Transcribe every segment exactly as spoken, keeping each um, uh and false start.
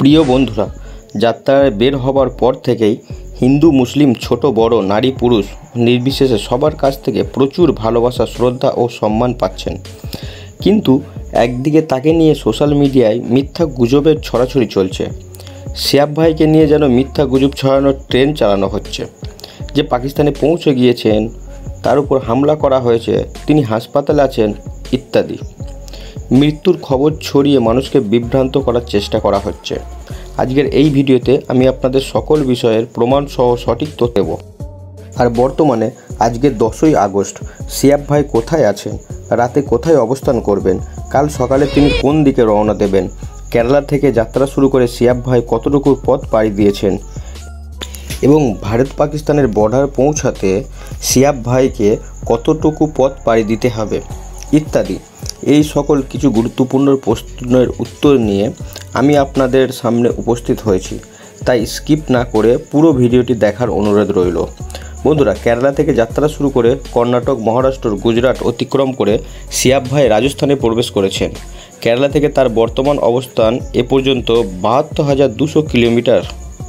প্রিয় বন্ধুরা, যাত্রায় বের হবার পর থেকেই হিন্দু মুসলিম ছোট বড় নারী পুরুষ নির্বিশেষে সবার কাছ থেকে প্রচুর ভালোবাসা, শ্রদ্ধা ও সম্মান পাচ্ছেন। কিন্তু একদিকে তাকে নিয়ে সোশ্যাল মিডিয়ায় মিথ্যা গুজবের ছড়াছড়ি চলছে। সিয়াব ভাইকে নিয়ে যেন মিথ্যা গুজব ছড়ানোর ট্রেন্ড চালানো হচ্ছে, যে পাকিস্তানে পৌঁছে গিয়েছেন, তার উপর হামলা করা হয়েছে, তিনি হাসপাতালে আছেন ইত্যাদি মৃত্যুর খবর ছড়িয়ে মানুষকে বিভ্রান্ত করার চেষ্টা করা হচ্ছে। আজকের এই ভিডিওতে আমি আপনাদের সকল বিষয়ের প্রমাণ সহ সঠিক তথ্য দেব। আর বর্তমানে আজকে দশই আগস্ট সিয়াব ভাই কোথায় আছেন, রাতে কোথায় অবস্থান করবেন, কাল সকালে তিনি কোন দিকে রওনা দেবেন, কেরালা থেকে যাত্রা শুরু করে সিয়াব ভাই কতটুকু পথ পাড়ি দিয়েছেন এবং ভারত পাকিস্তানের বর্ডার পৌঁছাতে সিয়াব ভাইকে কতটুকু পথ পাড়ি দিতে হবে ইত্যাদি এই সকল কিছু গুরুত্বপূর্ণ প্রশ্নের উত্তর নিয়ে আমি আপনাদের সামনে উপস্থিত হয়েছি। তাই স্কিপ না করে পুরো ভিডিওটি দেখার অনুরোধ রইল। বন্ধুরা, কেরালা থেকে যাত্রা শুরু করে কর্ণাটক, মহারাষ্ট্র, গুজরাট অতিক্রম করে সিয়াব ভাই রাজস্থানে প্রবেশ করেছেন। কেরালা থেকে তার বর্তমান অবস্থান এ পর্যন্ত বাহাত্তর হাজার দুশো কিলোমিটার।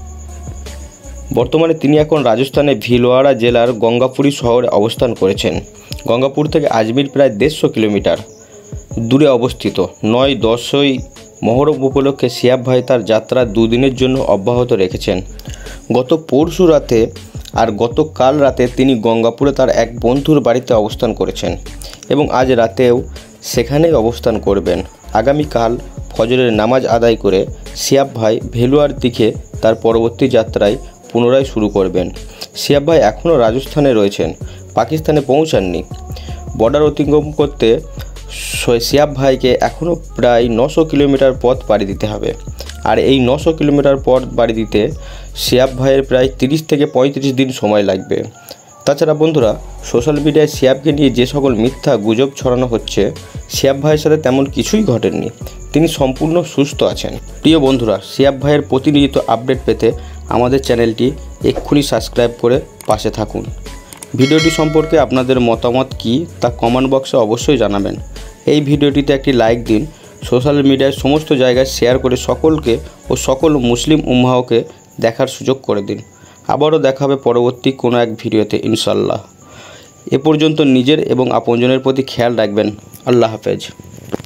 বর্তমানে তিনি এখন রাজস্থানে ভিলওয়াড়া জেলার গঙ্গাপুরী শহরে অবস্থান করেছেন। গঙ্গাপুর থেকে আজমির প্রায় দেড়শো কিলোমিটার দূরে অবস্থিত। নয় দশই মহরম উপলক্ষে সিয়াব ভাই তার যাত্রা দুদিনের জন্য অব্যাহত রেখেছেন। গত পরশু রাতে আর গতকাল রাতে তিনি গঙ্গাপুরে তার এক বন্ধুর বাড়িতে অবস্থান করেছেন এবং আজ রাতেও সেখানেই অবস্থান করবেন। আগামীকাল ফজরের নামাজ আদায় করে সিয়াব ভাই ভেলুয়ার দিকে তার পরবর্তী যাত্রায় পুনরায় শুরু করবেন। সিয়াব ভাই এখনও রাজস্থানে রয়েছেন, পাকিস্তানে পৌঁছাননি। বর্ডার অতিক্রম করতে সিয়াব ভাইকে এখনও প্রায় নশো কিলোমিটার পথ পাড়ি দিতে হবে। আর এই নশো কিলোমিটার পথ পাড়ি দিতে সিয়াব ভাইয়ের প্রায় তিরিশ থেকে পঁয়ত্রিশ দিন সময় লাগবে। তাছাড়া বন্ধুরা, সোশ্যাল মিডিয়ায় সিয়াবকে নিয়ে যে সকল মিথ্যা গুজব ছড়ানো হচ্ছে, সিয়াব ভাইয়ের সাথে তেমন কিছুই ঘটেনি, তিনি সম্পূর্ণ সুস্থ আছেন। প্রিয় বন্ধুরা, সিয়াব ভাইয়ের প্রতিনিয়ত আপডেট পেতে আমাদের চ্যানেলটি এক্ষুনি সাবস্ক্রাইব করে পাশে থাকুন। ভিডিওটি সম্পর্কে আপনাদের মতামত কী তা কমেন্ট বক্সে অবশ্যই জানাবেন। এই ভিডিওটিতে একটি লাইক দিন, সোশ্যাল মিডিয়ায় সমস্ত জায়গায় শেয়ার করে সকলকে ও সকল মুসলিম উম্মাহকে দেখার সুযোগ করে দিন। আবারও দেখা হবে পরবর্তী কোনো এক ভিডিওতে ইনশাল্লাহ। এ পর্যন্ত নিজের এবং আপনজনের প্রতি খেয়াল রাখবেন। আল্লাহ হাফেজ।